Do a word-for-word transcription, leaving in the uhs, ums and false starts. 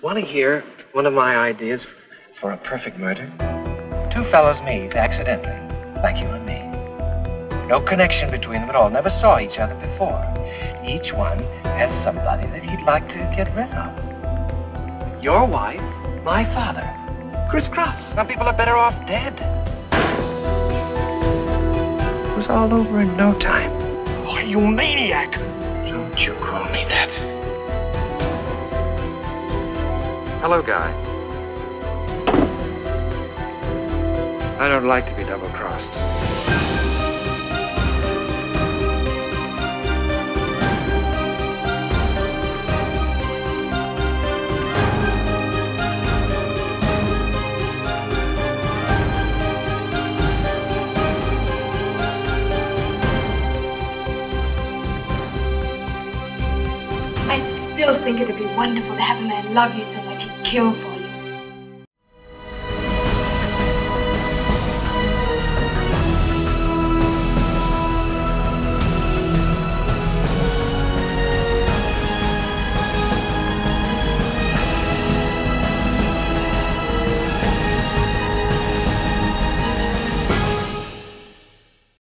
Want to hear one of my ideas for a perfect murder? Two fellows meet accidentally, like you and me. No connection between them at all. Never saw each other before. Each one has somebody that he'd like to get rid of. Your wife, my father. Crisscross. Some people are better off dead. It was all over in no time. Oh, you maniac! Don't you call me that. Hello, Guy. I don't like to be double-crossed. I still think it'd be wonderful to have a man love you so much he'd kill for you.